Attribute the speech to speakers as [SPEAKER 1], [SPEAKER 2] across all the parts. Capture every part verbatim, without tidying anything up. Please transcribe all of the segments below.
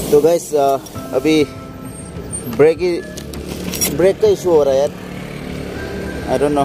[SPEAKER 1] तो गाइस अभी ब्रेक ही ब्रेक का इशू हो रहा है यार, आई डोंट नो।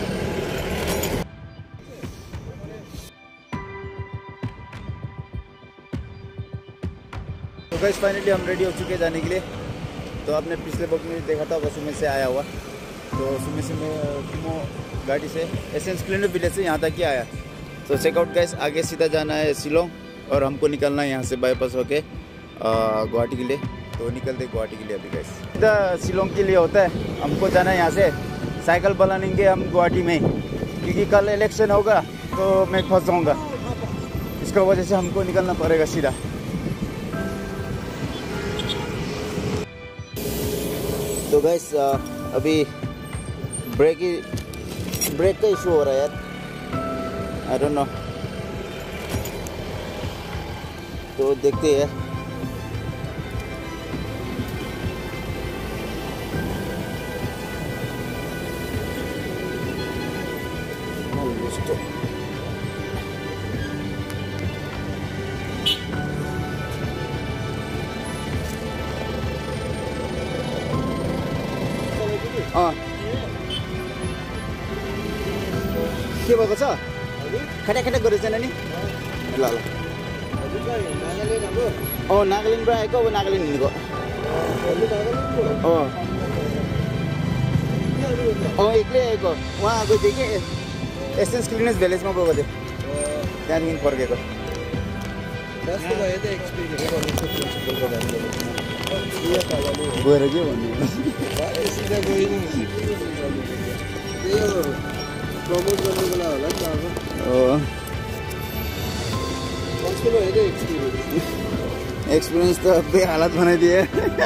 [SPEAKER 1] तो गाइस फाइनली हम रेडी हो चुके हैं जाने के लिए। तो आपने पिछले वक्त में देखा था वसुमे से आया हुआ, तो वसुमे से मैं कीमो गाड़ी से एसेंस क्लिनर विलेज से यहाँ तक ही आया। तो चेकआउट गाइस, आगे सीधा जाना है शिलोंग और हमको निकलना है यहाँ से बाईपास होके गुवाहाटी के लिए। तो निकलते गुवाहाटी के लिए अभी गाइस। सीधा शिलोंग के लिए होता है, हमको जाना है यहाँ से। साइकिल बनाएंगे हम गुवाहाटी में, क्योंकि कल इलेक्शन होगा तो मैं फंस जाऊँगा, इसका वजह से हमको निकलना पड़ेगा सीधा। तो गाइस अभी ब्रेक ही ब्रेक का इशू हो रहा है यार, आई डोंट नो। तो देखते हैं। अँ के भएको छ? खट्या खट्या गरेको छैन नि? ल ल अँ नागाल्यान्डबाट आएको, अब नागाल्यान्ड हिँडेको। अँ अँ एक्लै आएको। उहाँ आएको थियो कि एसेन्स क्लिनर्स भिलेजमा गएको थियो, त्यहाँदेखि फर्केको। गएर के भन्नु, प्रमोट गर्नुको लागि होला नि त। एक्सपिरियंस तो अब हालत बनाइदिए।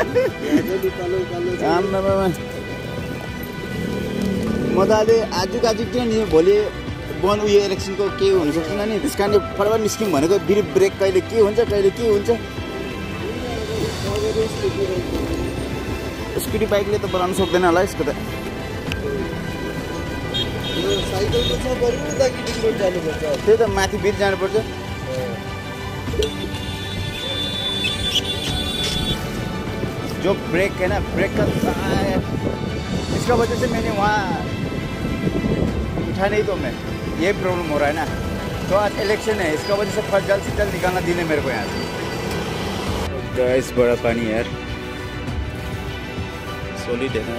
[SPEAKER 1] म त अहिले आजु आज त्यो नि भोलि बन उयो इलेक्सनको के हुन सक्दैन नि, त्यस कारणले फटाफट निस्क्यौँ भनेको। फेरि ब्रेक कहिले के हुन्छ कहिले के हुन्छ। स्कुटी बाइकले त बनाउनु सक्दैन होला यसको त। साइकलको छ बरु दार्जिलिङबाट जानुपर्छ, त्यही त माथि बिर जानुपर्छ। जो ब्रेक है ना, ब्रेक का इसका वजह से मैंने वहाँ उठा नहीं, तो मैं ये प्रॉब्लम हो रहा है ना। तो आज इलेक्शन है, इसका वजह से फर्स्ट जल्द से जल्द निकालना दिन है मेरे को यहाँ से। गाइस बड़ा पानी यार, सॉलिड है ना।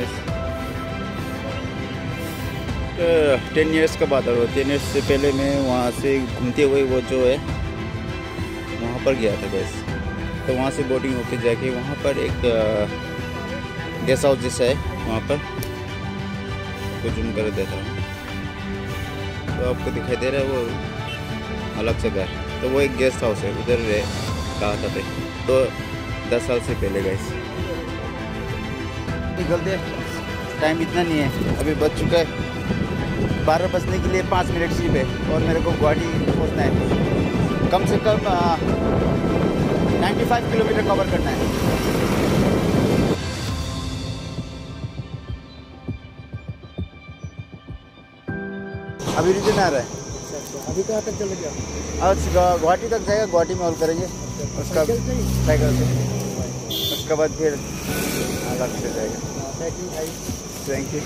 [SPEAKER 1] टेन इयर्स का बात है, टेन इयर्स से पहले मैं वहाँ से घूमते हुए वो जो है वहाँ पर गया था गैस। तो वहाँ से बोटिंग होके जाके वहाँ पर एक गेस्ट हाउस जैसा है, वहाँ पर तो जूम कर देता हूँ तो आपको दिखाई दे रहा है वो अलग से घर। तो वो एक गेस्ट हाउस है, उधर कहा था पे तो दस साल से पहले गए। निकलते टाइम इतना नहीं है, अभी बज चुका है बारह बजने के लिए पाँच मिनट सिर्फ है, और मेरे को गुवाहाटी पहुँचना है। कम से कम पचानवे किलोमीटर कवर करना है। अभी रिटर्न आ रहा है। अभी कहाँ तक चले गया? आज गुवाहाटी तक जाएगा, गुवाहाटी में हॉल करेंगे उसका साइकिल से, उसके बाद फिर अलग से जाएगा। Thank you.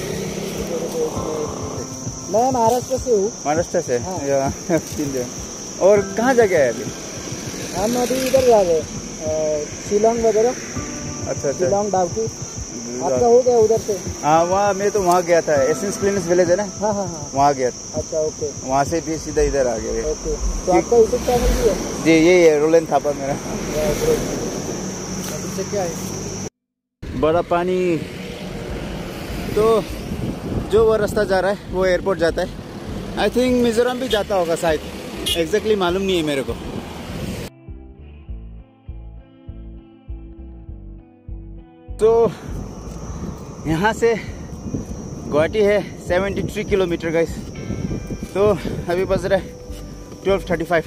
[SPEAKER 1] मैं महाराष्ट्र से हूँ। महाराष्ट्र से? हाँ। और कहाँ जगह है अभी? हम अभी इधर जा रहे हैं, शिलोंग वगैरह। अच्छा अच्छा, शिलोंग डाउकी। आपका हो गया उधर से? हाँ वहाँ मैं तो वहाँ गया था, एसेंस क्लिनर्स विलेज है ना। हाँ हाँ हाँ, वहाँ गया था। अच्छा ओके, वहाँ से भी सीधा इधर आ गए। ओके, तो आपका यूट्यूब चैनल भी है? जी यही है, रोलन थापा मेरा। क्या है? बड़ा पानी। तो जो वो रास्ता जा रहा है वो एयरपोर्ट जाता है। आई थिंक मिजोरम भी जाता होगा शायद, एग्जैक्टली मालूम नहीं है मेरे को। तो यहाँ से गुवाहाटी है तिहत्तर किलोमीटर गाइस। तो अभी बज रहा है ट्वेल्व थर्टी फाइव।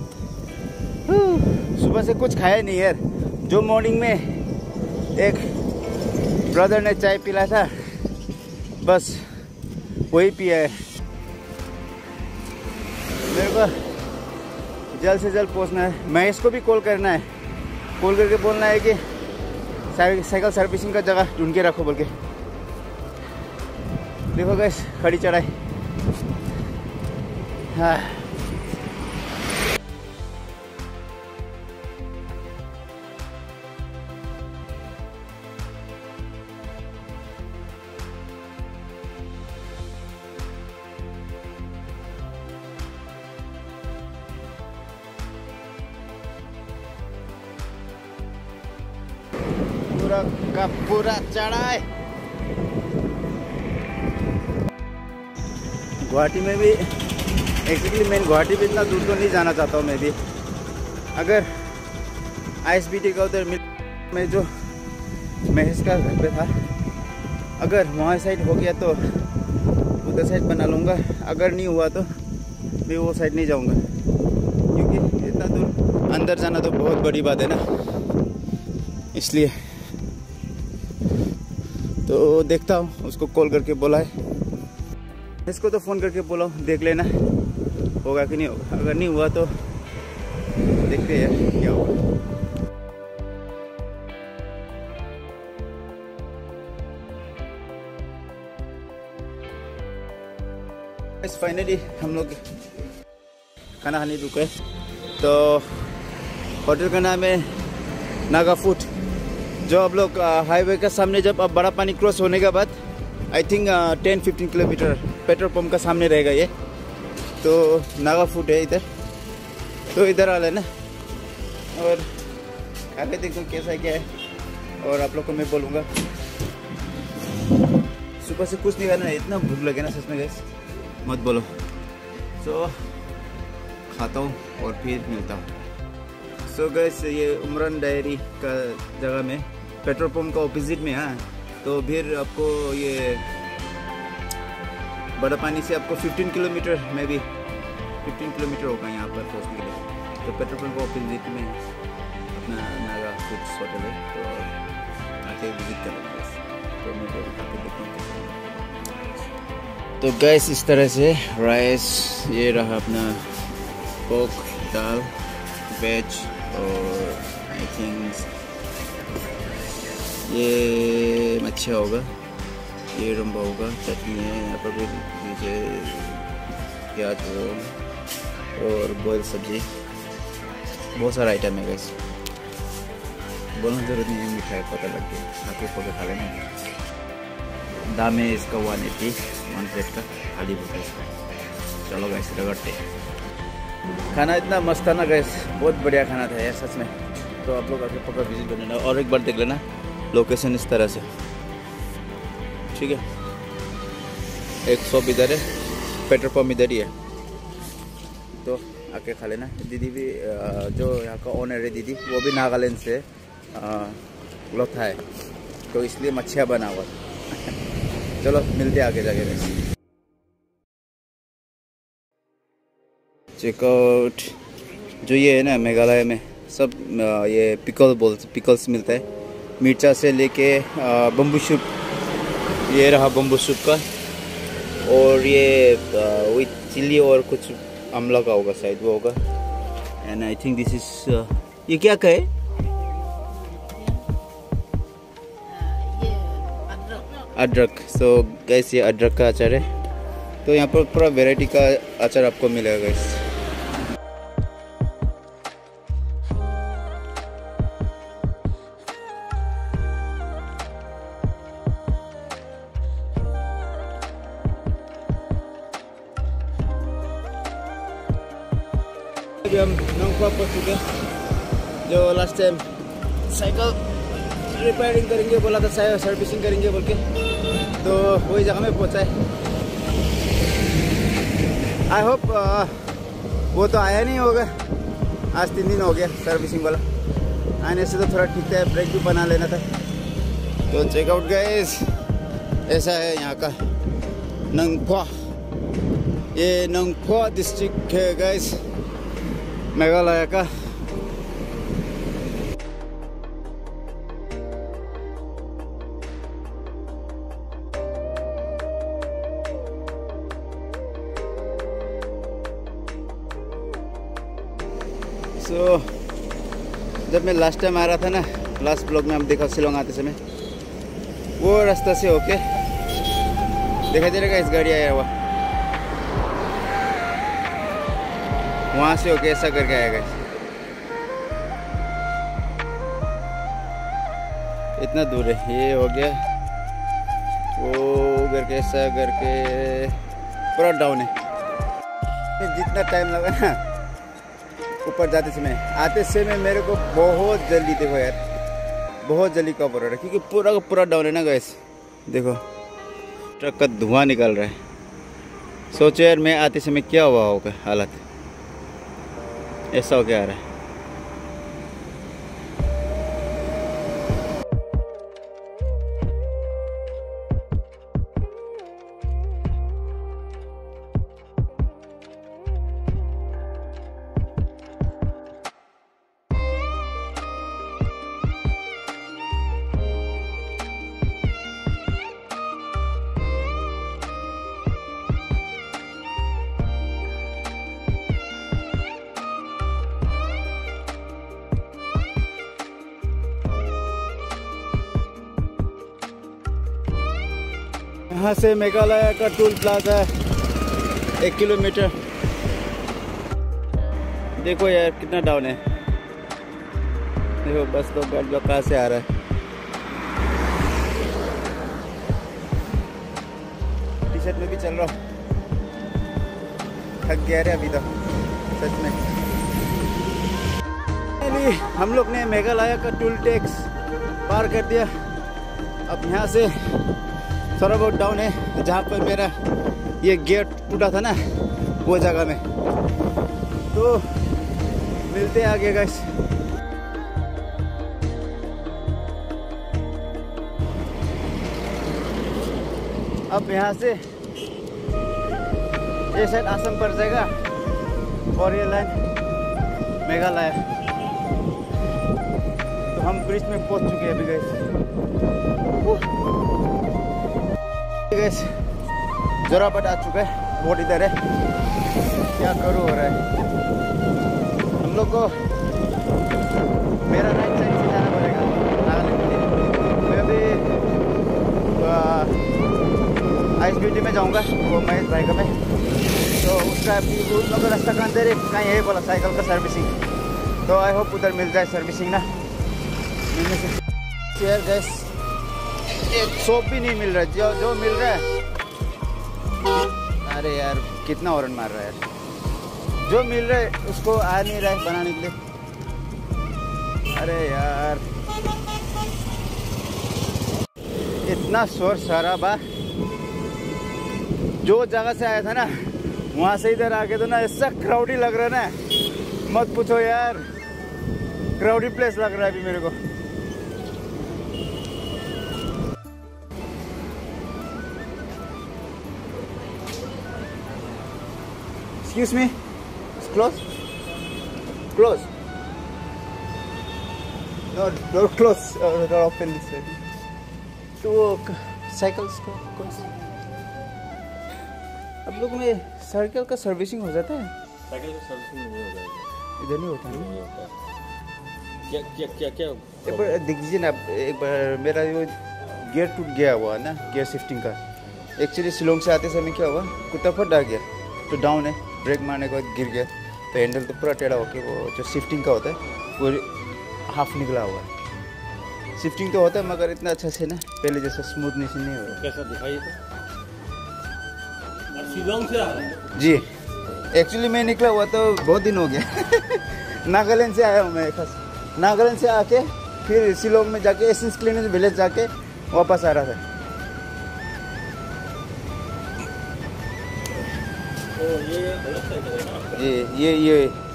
[SPEAKER 1] सुबह से कुछ खाया नहीं यार। जो मॉर्निंग में एक ब्रदर ने चाय पिलाया था, बस वही पिया है। मेरे को जल्द से जल्द पहुंचना है। महेश को भी कॉल करना है, कॉल करके बोलना है कि साइकिल सर्विसिंग का जगह ढूंढ के रखो बोल के। देखो गाइस खड़ी चढ़ाई। हाँ पूरा का पूरा चढ़ाई। गुवाहाटी में भी एक्चुअली मैं गुवाहाटी भी इतना दूर तो नहीं जाना चाहता हूँ मैं भी। अगर आईएसबीटी का उधर मिल मैं जो महेश का घर पे था, अगर वहाँ साइड हो गया तो उधर साइड बना लूँगा। अगर नहीं हुआ तो मैं वो साइड नहीं जाऊँगा, क्योंकि इतना दूर अंदर जाना तो बहुत बड़ी बात है ना, इसलिए। तो देखता हूँ, उसको कॉल करके बोला है, इसको तो फ़ोन करके बोला हूँ, देख लेना होगा कि नहीं होगा। अगर नहीं हुआ तो देखते हैं क्या होगा। फाइनली हम लोग खाना खाने रुके, तो होटल का नाम है नागा फूड, जो आप लोग हाईवे के सामने जब आप बड़ा पानी क्रॉस होने के बाद I think ten fifteen kilometre petrol pump का सामने रहेगा ये। तो नागा फूड है इधर, तो इधर आ लेना और आगे देखो कैसा क्या है, और आप लोग को मैं बोलूँगा। सुबह से कुछ नहीं करना है, इतना भूख लगे ना सच में गैस, मत बोलो। सो so, खाता हूँ और फिर मिलता हूँ। सो so, गैस ये उमरान डायरी का जगह में पेट्रोल पंप का ऑपोजिट में। हाँ, तो फिर आपको ये बड़ा पानी से आपको पंद्रह किलोमीटर में भी पंद्रह किलोमीटर होगा यहाँ पर पहुँचने के लिए। तो पेट्रोल पंप का ऑपोजिट में अपना नागा फूड्स होटल है, तो आके विजिट करेंगे। तो मैं देखता हूँ। तो गैस इस तरह से राइस, ये रहा अपना पोक, दाल, वेज, और आई थिंक ये मच्छी होगा, ये रंबा होगा, चटनी है यहाँ पर भी, नीचे प्याज और बॉयल सब्जी, बहुत सारा आइटम है गैस। बोलना जरूरत नहीं है, मिठाई पता लग गया, खाते खोके खा लेना। दाम है इसका वन एट्टी, वन प्लेट का खाली होता है इसका। चलो गैस रगड़ते। खाना इतना मस्त था ना गैस, बहुत बढ़िया खाना था यार सच में। तो आप लोग आके पक्का विजिट कर लेना, और एक बार देख लेना लोकेशन इस तरह से, ठीक है। एक शॉप इधर है, पेट्रोल पंप इधर ही है, तो आके खा लेना। दीदी भी जो यहाँ का ओनर है दीदी, वो भी नागालैंड से लोथा है, तो इसलिए मच्छियाँ बना हुआ। चलो मिलते आगे जाके बस। चेकआउट जो ये है ना मेघालय में सब ये पिकल बोल पिकल्स मिलता है, मिर्चा से लेके बम्बू शूट, ये रहा बम्बू शूट का, और ये विथ चिल्ली और कुछ अमला का होगा शायद, वो होगा। And I think this is ये क्या का है? अदरक। सो गैस ये अदरक का अचार है, तो यहाँ पर पूरा वैरायटी का अचार आपको मिलेगा गैस। अभी हम नंगफा पहुँच चुके हैं, जो लास्ट टाइम साइकिल रिपेयरिंग करेंगे बोला था, सर्विसिंग करेंगे बोल के, तो वही जगह में पहुँचा है। आई होप वो तो आया नहीं होगा, आज तीन दिन हो गया सर्विसिंग वाला आने से, तो थोड़ा ठीक है, ब्रेक भी बना लेना था। तो चेकआउट गाइस ऐसा है यहाँ का नंगफा, ये नंगफा डिस्ट्रिक्ट है गाइस मेघालय का। सो जब मैं लास्ट टाइम आ रहा था ना, लास्ट ब्लॉग में हम देखा शिलोंग आते समय, वो रास्ता से होके दिखाई दे रहेगा इस गाड़ी आया हुआ, वहाँ से होके ऐसा करके आएगा। इतना दूर है, ये हो गया, वो करके ऐसा करके पूरा डाउन है। जितना टाइम लगा ना ऊपर जाते समय, आते समय मेरे को बहुत जल्दी, देखो यार बहुत जल्दी कवर हो रहा है, क्योंकि पूरा का पूरा डाउन है ना गाइस। देखो ट्रक का धुआं निकल रहा है। सोचो यार मैं आते समय क्या हुआ होगा हालत, ऐसा हो क्या आ रहा है। यहाँ से मेघालय का टोल प्लाजा है एक किलोमीटर। देखो यार कितना डाउन है, देखो बस तो गाड़ी लोग कहाँ से आ रहा है। टी शर्ट में भी चल रहा हूँ, थक गया रे अभी तो सच में। हम लोग ने मेघालय का टोल टैक्स पार कर दिया। अब यहाँ से थोड़ा बहुत डाउन है, जहाँ पर मेरा ये गेट टूटा था ना वो जगह में, तो मिलते आगे गाइस। अब यहाँ से ये शायद असम पड़ जाएगा और ये लाइन मेघालय। तो हम ब्रिज में पहुँच चुके हैं अभी गाइस। गैस जोराबाट आ चुका है, बहुत इधर है, क्या करूँ हो रहा है। हम लोग को मेरा राइट साइड से जाना पड़ेगा नागालैंड के लिए। मैं अभी आइस ब्यूटी में जाऊंगा, वो महेश भाई का मैं, तो उसका अभी उन लोग का रास्ता का अंदर है, कहीं यही बोला साइकिल का सर्विसिंग, तो आई होप उधर मिल जाए सर्विसिंग ना। मिलने से यार गैस एक सोप भी नहीं मिल रहा, जो जो मिल रहा है, अरे यार कितना हॉर्न मार रहा है यार, जो मिल रहा है उसको आ नहीं रहा है बनाने के लिए। अरे यार इतना शोर शराबा, जो जगह से आया था ना वहाँ से इधर आके तो ना ऐसा क्राउडी लग रहा है ना, मत पूछो यार, क्राउडी प्लेस लग रहा है अभी मेरे को। Excuse me, it's closed. Close. No, door close. Uh, door open this way. तो साइकिल्स को कौन सी? अब लोग में साइकिल का सर्विसिंग हो जाता है?
[SPEAKER 2] साइकिल का सर्विसिंग नहीं हो जाएगा।
[SPEAKER 1] इधर नहीं होता
[SPEAKER 2] नहीं होता। क्या क्या क्या क्या?
[SPEAKER 1] एक बार देख दीजिए ना, एक बार मेरा वो गियर टूट गया हुआ ना, गियर शिफ्टिंग का। एक्चुअली शिलोंग से आते समय क्या हुआ, कुत्ता फट आ गया, तो डाउन है, ब्रेक मारने के बाद गिर गया, तो हैंडल तो पूरा टेढ़ा होके वो जो शिफ्टिंग का होता है वो हाफ निकला हुआ है। शिफ्टिंग तो होता है मगर इतना अच्छा से ना पहले जैसा स्मूथनेस नहीं हो रहा।
[SPEAKER 2] कैसा दिखाइए तो? शिलोंग से आ रहा है?
[SPEAKER 1] जी एक्चुअली मैं निकला हुआ तो बहुत दिन हो गया। नागालैंड से आया हूँ मैं, खास नागालैंड से आके फिर शिलोंग में जाके एसेंस क्लिनिक विलेज जाके वापस आ रहा था।
[SPEAKER 2] तो ये
[SPEAKER 1] ये ये ये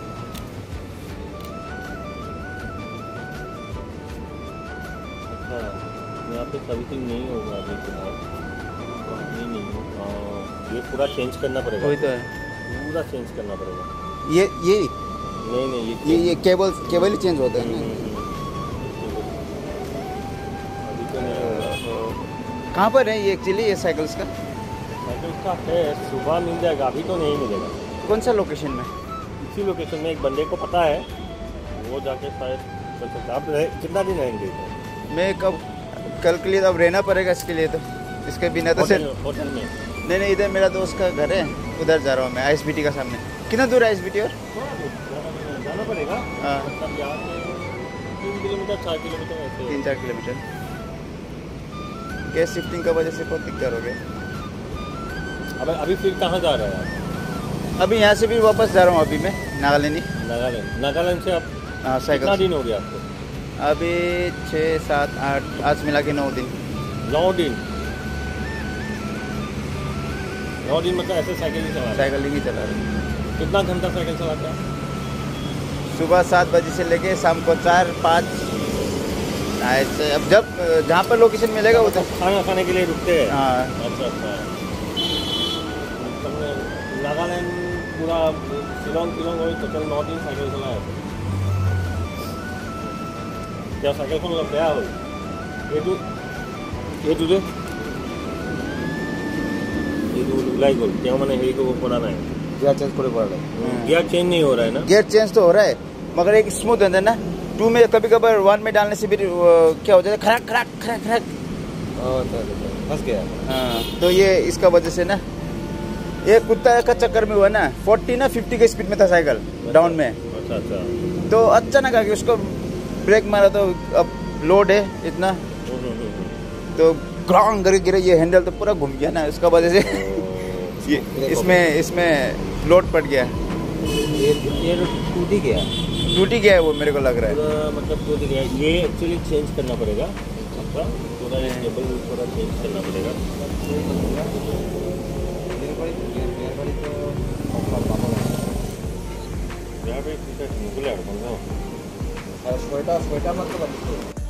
[SPEAKER 2] अच्छा, यहाँ पे सर्विसिंग नहीं होगा अभी फिलहाल, नहीं नहीं आ, ये पूरा चेंज करना पड़ेगा।
[SPEAKER 1] वही तो है,
[SPEAKER 2] पूरा चेंज करना पड़ेगा।
[SPEAKER 1] ये ये
[SPEAKER 2] नहीं नहीं ये
[SPEAKER 1] ये ये केबल केबल ही चेंज होता है ना।
[SPEAKER 2] अभी तो नहीं होगा।
[SPEAKER 1] कहाँ पर है ये एक्चुअली ये साइकिल्स का?
[SPEAKER 2] साइकिल का है, सुबह मिल जाएगा, अभी तो नहीं मिलेगा।
[SPEAKER 1] कौन सा लोकेशन में?
[SPEAKER 2] इसी लोकेशन में एक बंदे को पता है, वो जाके शायद अच्छा अच्छा आप रहे, कितना दिन रहेंगे इधर?
[SPEAKER 1] मैं कब कल के लिए तो अब रहना पड़ेगा इसके लिए, तो इसके बिना तो
[SPEAKER 2] होटल
[SPEAKER 1] सिर्फ
[SPEAKER 2] होटल में
[SPEAKER 1] नहीं नहीं, इधर मेरा दोस्त का घर है, उधर जा रहा हूँ मैं, आई एस बी टी का सामने। कितना दूर है आई एस बी टी और?
[SPEAKER 2] थोड़ा दूर जाना- जाना पड़ेगा।
[SPEAKER 1] हाँ
[SPEAKER 2] मतलब यहाँ से तीन किलोमीटर चार किलोमीटर ऐसे
[SPEAKER 1] तीन चार किलोमीटर। गैस शिफ्टिंग की वजह से बहुत दिक्कत हो गया।
[SPEAKER 2] अब अभी फिर कहाँ जा रहे हैं आप?
[SPEAKER 1] अभी यहाँ से भी वापस जा रहा हूँ अभी मैं नागालैंड ही।
[SPEAKER 2] नागालैंड नागालैंड से आप
[SPEAKER 1] हाँ
[SPEAKER 2] कितना
[SPEAKER 1] साइकिल।
[SPEAKER 2] दिन हो गया आपको?
[SPEAKER 1] अभी छः सात आठ, आज मिला के नौ दिन।
[SPEAKER 2] नौ दिन नौ दिन मतलब ऐसे साइकिल ही चला रहे हैं?
[SPEAKER 1] साइकिलिंग ही चला रहा हूँ।
[SPEAKER 2] कितना घंटा साइकिल चलाते हैं?
[SPEAKER 1] सुबह सात बजे से लेके शाम को चार पाँच ऐसे। अब जब जहाँ पर लोकेशन मिलेगा उधर।
[SPEAKER 2] खाना खाने के लिए रुकते हैं?
[SPEAKER 1] हाँ
[SPEAKER 2] अच्छा अच्छा। तुमने नागालैंड पूरा शिलोंग शिलोंग हो तो चल नौ दिन साइकिल चलाया क्या? साइकिल कौन लग गया हो ये तू ये तुझे ये तू लाई गोल क्या मैंने हेरी को पड़ा नहीं
[SPEAKER 1] गियर चेंज करे पड़ रहा है।
[SPEAKER 2] गियर चेंज नहीं हो रहा है ना?
[SPEAKER 1] गियर चेंज तो हो रहा है मगर एक स्मूथ अंदर ना, टू में कभी कभार वन में डालने से भी वो क्या हो जाता है, खड़क खड़क खड़क खड़क
[SPEAKER 3] फंस गया।
[SPEAKER 1] हाँ, तो ये इसका वजह से ना, ये कुत्ता का चक्कर में हुआ ना, फोर्टी ना फिफ्टी के स्पीड में था साइकिल डाउन में।
[SPEAKER 2] अच्छा अच्छा।
[SPEAKER 1] तो अचानक आके उसको ब्रेक मारा तो अब लोड है इतना,
[SPEAKER 2] हम्म, हम्म, हम्म।
[SPEAKER 1] तो ग्राउंड गिर गिरे, ये हैंडल तो पूरा घूम गया ना, उसका वजह से ये इसमें इसमें लोड पड़ गया,
[SPEAKER 3] ये ये टूट ही गया।
[SPEAKER 1] टूट ही गया है वो, मेरे को लग रहा है।
[SPEAKER 2] पूरा मतलब टूट गया। ये एक्चुअली चेंज करना पड़ेगा आपका पूरा ये केबल पूरा चेंज करना पड़ेगा। यहाँ पे टिकट निकले
[SPEAKER 3] ছয়টা ছয়টা মাত্র বাজছে।